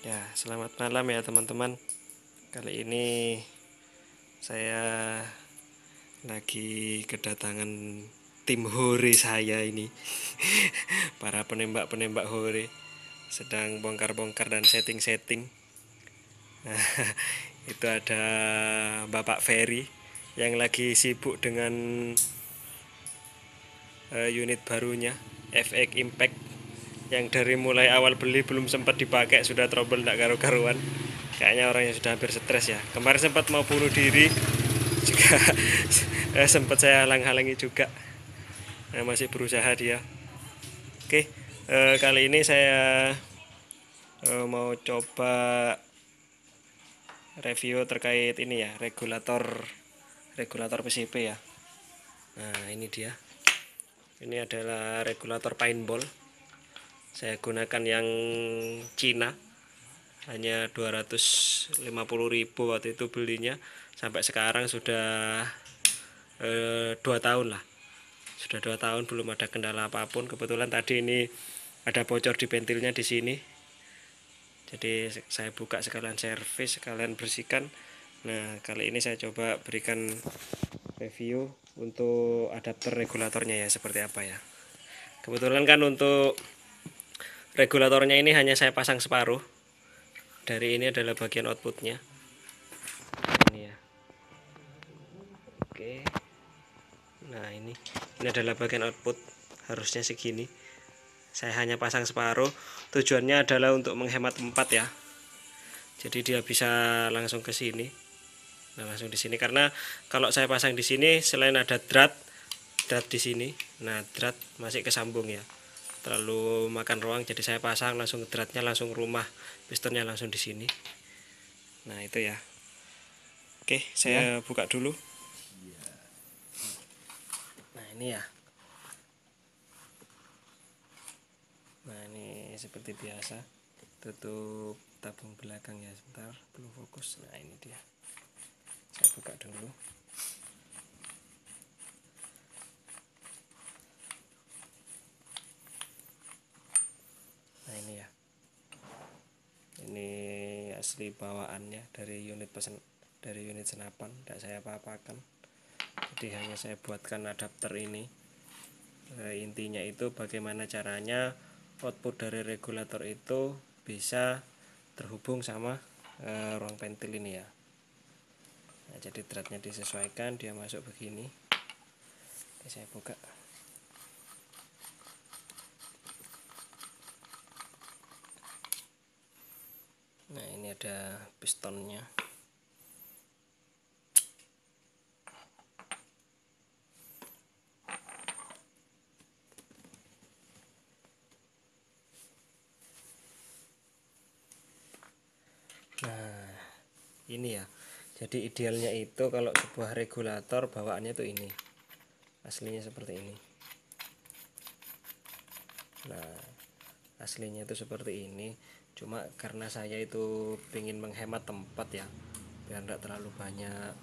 Ya, selamat malam ya teman-teman. Kali ini saya lagi kedatangan tim hore saya ini. Para penembak-penembak hore sedang bongkar-bongkar dan setting-setting. Nah, itu ada Bapak Ferry yang lagi sibuk dengan unit barunya FX Impact yang dari mulai awal beli belum sempat dipakai sudah trouble tak karu-karuan. Kayaknya orangnya sudah hampir stres ya. Kemarin sempat mau bunuh diri juga. Sempat saya halang-halangi juga. Masih berusaha dia. Oke, kali ini saya mau coba review terkait ini ya, regulator PCB ya. Nah, ini dia. Ini adalah regulator paintball. Saya gunakan yang Cina. Hanya 250.000 waktu itu belinya. Sampai sekarang sudah 2 tahun lah. Sudah 2 tahun belum ada kendala apapun. Kebetulan tadi ini ada bocor di ventilnya di sini. Jadi saya buka sekalian servis, sekalian bersihkan. Nah, kali ini saya coba berikan review untuk adapter regulatornya ya, seperti apa ya. Kebetulan kan untuk regulatornya ini hanya saya pasang separuh. Dari ini adalah bagian outputnya. Ini ya. Oke. Nah, ini adalah bagian output. Harusnya segini. Saya hanya pasang separuh. Tujuannya adalah untuk menghemat 4 ya. Jadi dia bisa langsung ke sini. Nah, langsung di sini karena kalau saya pasang di sini selain ada drat di sini. Nah, drat masih kesambung ya. Terlalu makan ruang jadi saya pasang langsung dratnya langsung rumah, pistonnya langsung di sini. Nah, itu ya. Oke, saya buka dulu. Nah, ini ya. Nah, ini seperti biasa. Tutup tabung belakang ya, sebentar belum fokus. Nah, ini dia. Saya buka dulu. Nah, ini ya. Ini asli bawaannya dari unit senapan, tidak saya apa-apakan. Jadi hanya saya buatkan adapter ini. Intinya itu bagaimana caranya output dari regulator itu bisa terhubung sama ruang ventil ini ya. Nah, jadi dratnya disesuaikan, dia masuk begini. Oke, saya buka. Nah, ini ada pistonnya. Nah, ini ya. Jadi idealnya itu kalau sebuah regulator bawaannya tuh ini. Aslinya seperti ini. Nah, aslinya itu seperti ini. Cuma karena saya itu ingin menghemat tempat ya, biar tidak terlalu banyak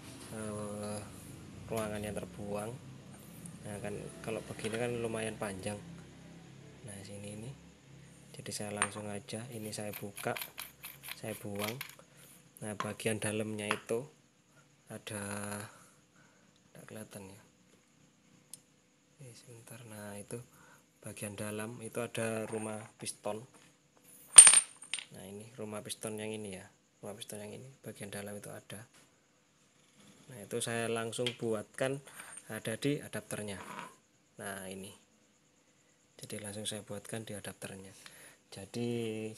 ruangan yang terbuang. Nah, kan kalau begini kan lumayan panjang. Nah, sini ini. Jadi saya langsung aja ini saya buka, saya buang. Nah, bagian dalamnya itu ada, tidak kelihatan ya. Sebentar. Nah, itu bagian dalam itu ada rumah piston. Nah, ini rumah piston yang ini ya, rumah piston yang ini bagian dalam itu ada. Nah, itu saya langsung buatkan ada di adapternya. Nah, ini jadi langsung saya buatkan di adapternya. Jadi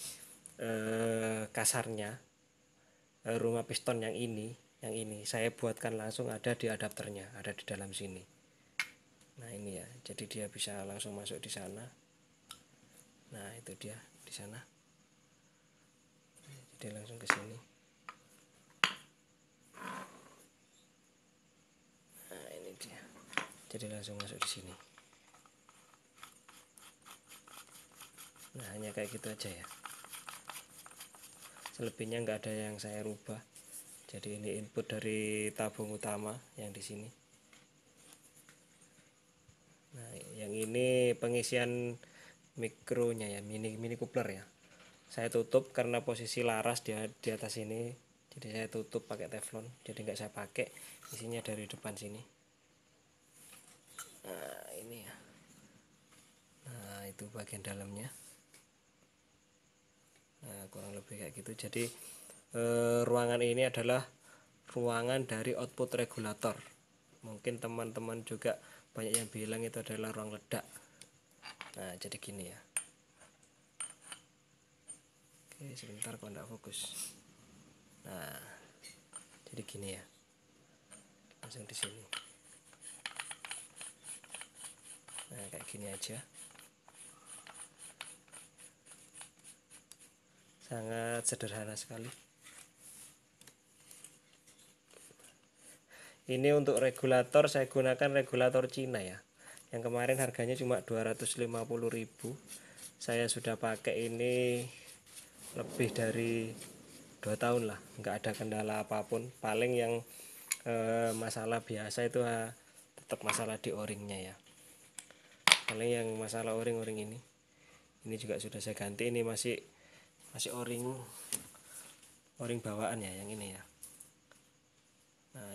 kasarnya rumah piston yang ini saya buatkan langsung ada di adapternya, ada di dalam sini. Nah, ini ya, jadi dia bisa langsung masuk di sana. Nah, itu dia di sana. Jadi langsung ke sini. Nah, ini dia. Jadi langsung masuk di sini. Nah, hanya kayak gitu aja ya. Selebihnya nggak ada yang saya rubah. Jadi ini input dari tabung utama yang di sini. Nah, yang ini pengisian mikronya ya, mini coupler ya. Saya tutup karena posisi laras di atas ini, jadi saya tutup pakai teflon, jadi nggak saya pakai, isinya dari depan sini. Nah ini ya, nah itu bagian dalamnya. Nah kurang lebih kayak gitu. Jadi ruangan ini adalah ruangan dari output regulator. Mungkin teman-teman juga banyak yang bilang itu adalah ruang ledak. Nah jadi gini ya. Oke sebentar kok enggak fokus. Nah jadi gini ya, langsung di sini. Nah kayak gini aja, sangat sederhana sekali. Ini untuk regulator saya gunakan regulator Cina ya, yang kemarin harganya cuma 250.000. Saya sudah pakai ini lebih dari 2 tahun lah, nggak ada kendala apapun. Paling yang masalah biasa itu tetap masalah di o-ringnya ya. Paling yang masalah o-ring ini juga sudah saya ganti. Ini masih o-ring bawaan ya, yang ini ya. Nah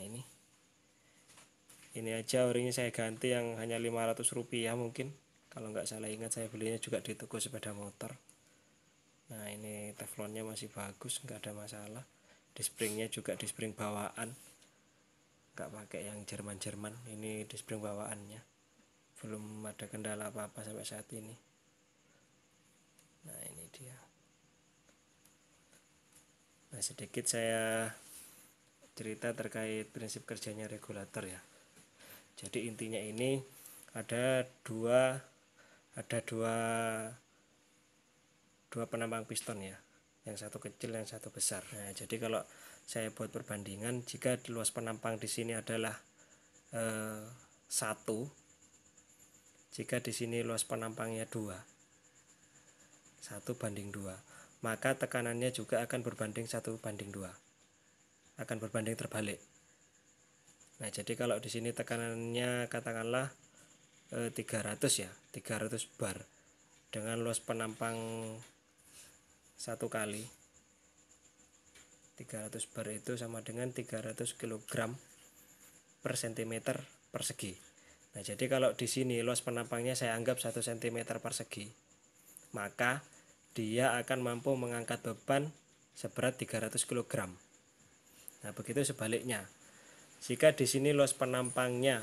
ini aja o-ringnya saya ganti yang hanya 500 rupiah mungkin, kalau nggak salah ingat. Saya belinya juga di toko sepeda motor. Nah ini teflonnya masih bagus, nggak ada masalah. Dispringnya juga dispring bawaan, nggak pakai yang Jerman. Ini dispring bawaannya, belum ada kendala apa-apa sampai saat ini. Nah ini dia. Nah sedikit saya cerita terkait prinsip kerjanya regulator ya. Jadi intinya ini ada dua penampang piston ya, yang satu kecil yang satu besar. Nah jadi kalau saya buat perbandingan, jika luas penampang di sini adalah 1, jika di sini luas penampangnya 2, 1:2, maka tekanannya juga akan berbanding 1:2, akan berbanding terbalik. Nah jadi kalau di sini tekanannya katakanlah 300 ya, 300 bar, dengan luas penampang 1 kali 300 bar itu sama dengan 300 kg per cm persegi. Nah jadi kalau di sini luas penampangnya saya anggap 1 cm persegi, maka dia akan mampu mengangkat beban seberat 300 kg. Nah begitu sebaliknya, jika di sini luas penampangnya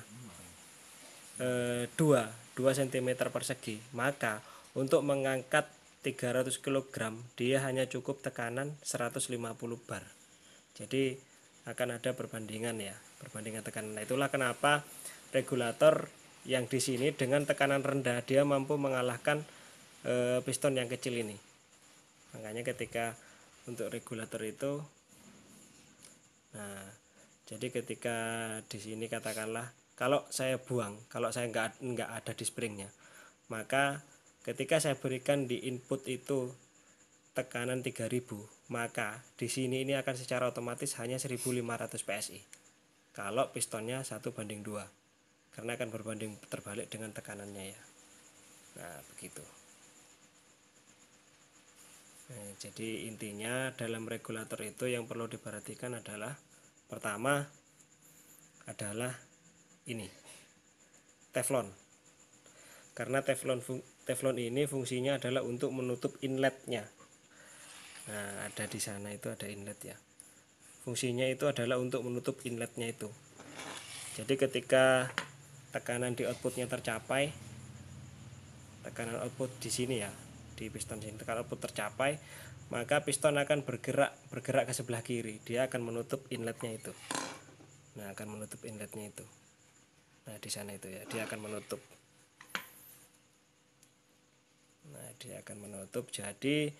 2 cm persegi, maka untuk mengangkat 300 kg dia hanya cukup tekanan 150 bar. Jadi akan ada perbandingan ya, perbandingan tekanan. Nah, itulah kenapa regulator yang di sini dengan tekanan rendah dia mampu mengalahkan piston yang kecil ini. Makanya ketika untuk regulator itu, nah jadi ketika di sini katakanlah kalau saya buang, kalau saya nggak ada di springnya, maka ketika saya berikan di input itu tekanan 3000, maka di sini ini akan secara otomatis hanya 1500 PSI. Kalau pistonnya 1:2, karena akan berbanding terbalik dengan tekanannya ya. Nah begitu. Nah, jadi intinya dalam regulator itu yang perlu diperhatikan adalah, pertama adalah ini teflon, karena teflon ini fungsinya adalah untuk menutup inletnya. Nah ada di sana itu ada inlet ya, fungsinya itu adalah untuk menutup inletnya itu. Jadi ketika tekanan di outputnya tercapai, tekanan output di sini ya, di piston sini tekanan output tercapai, maka piston akan bergerak ke sebelah kiri, dia akan menutup inletnya itu. Nah akan menutup inletnya itu. Nah di sana itu ya, dia akan menutup. Nah dia akan menutup. Jadi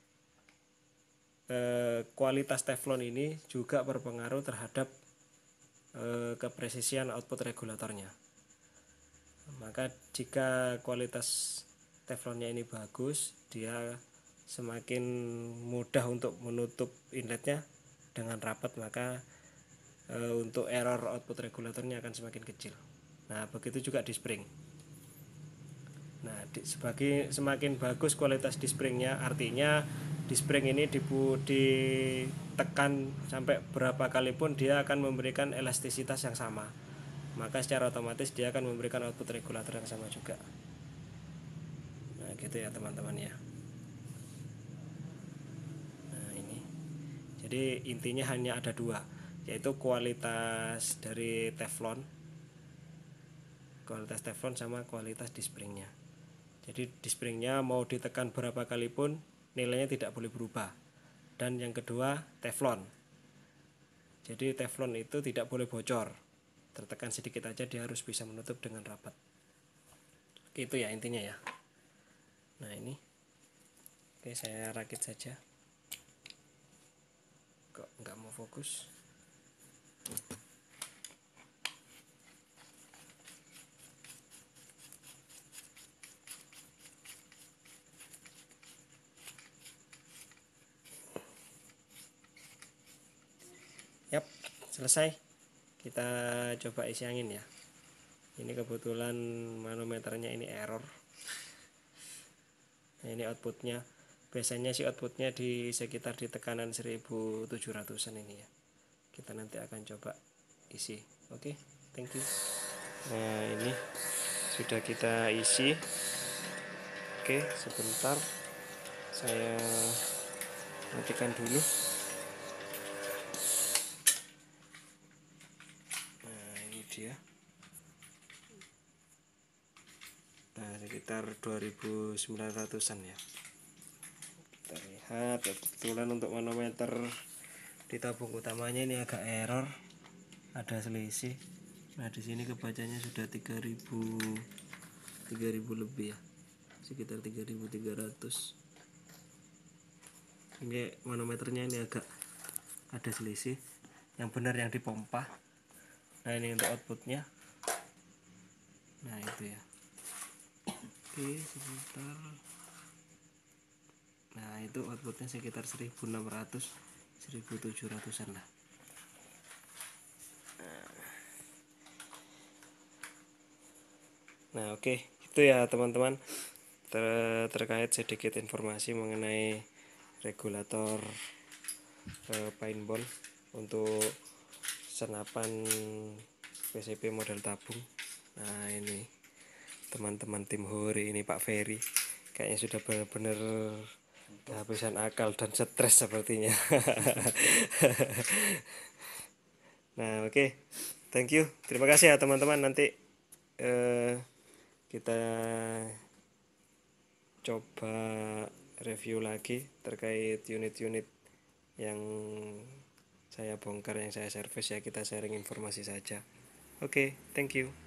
kualitas teflon ini juga berpengaruh terhadap kepresisian output regulatornya. Maka jika kualitas teflonnya ini bagus, dia semakin mudah untuk menutup inletnya dengan rapat, maka untuk error output regulatornya akan semakin kecil. Nah begitu juga di spring. Nah semakin bagus kualitas di springnya, artinya di spring ini ditekan sampai berapa kali pun dia akan memberikan elastisitas yang sama, maka secara otomatis dia akan memberikan output regulator yang sama juga. Nah gitu ya teman-teman ya. Nah ini, jadi intinya hanya ada dua, yaitu kualitas dari teflon, sama kualitas di springnya. Jadi di springnya mau ditekan berapa kali pun nilainya tidak boleh berubah. Dan yang kedua teflon, jadi teflon itu tidak boleh bocor, tertekan sedikit aja dia harus bisa menutup dengan rapat. Itu ya intinya ya. Nah ini, oke saya rakit saja. Kok nggak mau fokus? Yap, selesai. Kita coba isi angin ya. Ini kebetulan manometernya ini error. Nah, ini outputnya. Biasanya sih outputnya di sekitar di tekanan 1700-an ini ya. Kita nanti akan coba isi. Oke, thank you. Nah ini sudah kita isi. Oke, sebentar saya matikan dulu. Nah ini dia. Nah sekitar 2900-an ya. Kita lihat, kebetulan untuk manometer di tabung utamanya ini agak error, ada selisih. Nah di sini kebacanya sudah 3000 lebih ya, sekitar 3300. Ini manometernya ini agak ada selisih, yang benar yang dipompa. Nah ini untuk outputnya. Nah itu ya. Oke sebentar. Nah itu outputnya sekitar 1600-1700an lah. Nah oke, itu ya teman-teman, terkait sedikit informasi mengenai regulator paintball untuk senapan PCP model tabung. Nah ini teman-teman tim Hori, ini Pak Ferry kayaknya sudah benar-benar kehabisan akal dan stres sepertinya. Nah oke, thank you, terima kasih ya teman-teman. Nanti kita coba review lagi terkait unit-unit yang saya bongkar, yang saya servis ya. Kita sharing informasi saja. Oke, thank you.